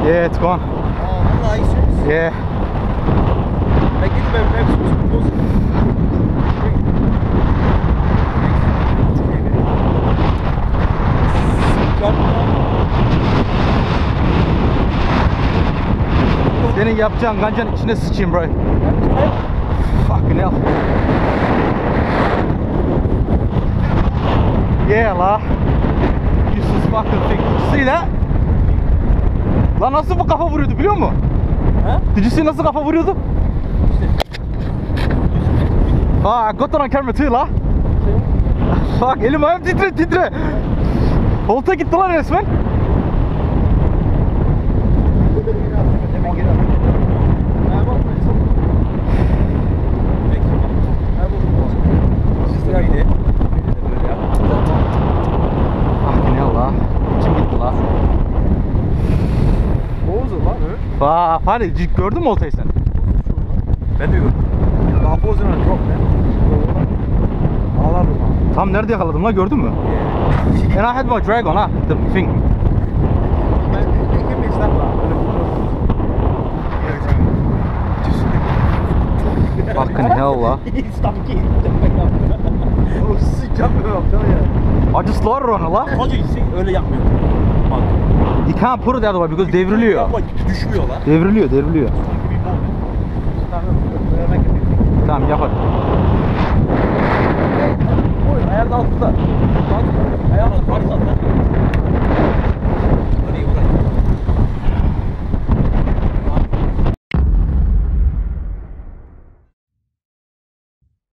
Yeah, it's gone. Oh, are you serious? Yeah. Like, it's my web's Senin yapacağın gancanın içine sıçayım bro. Fucking hell. Yeah la. Useless fucking thing. Did you see that? Lan nasıl bu kafa vuruyordu biliyor musun? Ha? Did you see nasıl kafa vuruyordu? I got that on camera too la. Fuck, elim ayağım titre. Volta gitti lan resmen. Fucking hell la. İçim gitti la. Boğuzu lan o. Hadi gördün mü oltayı sen? Ben de gördüm. Daha bozduğuna çok ne? Ağlardım ha. Tam nerede yakaladım la gördün mü? And I had my drag on the thing. Ben mixed up la. Fucking hell la. O sıcak yaptı ya. I just slaughter on it la. Hacı öyle yapmıyor. Bak. You can't put it the other way because devriliyor. Yapma, düşmüyor la. Devriliyor. Tamam, Tamam yap hadi.